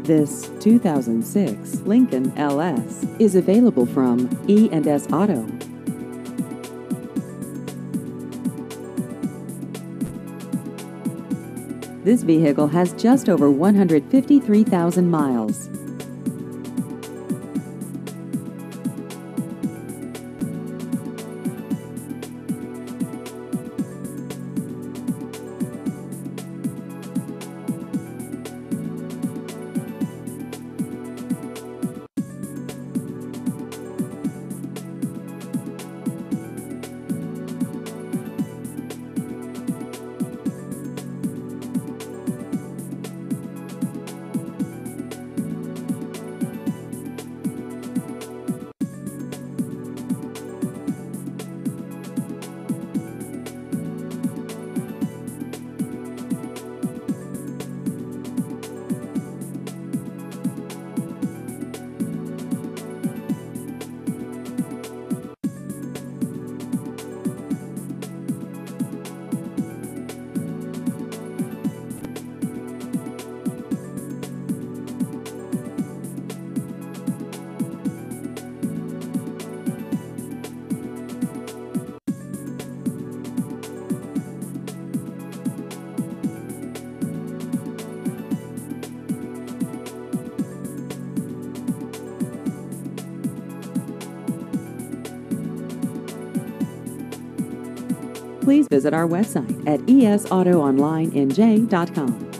This 2006 Lincoln LS is available from E&S Auto. This vehicle has just over 153,000 miles. Please visit our website at esautoonlinenj.com.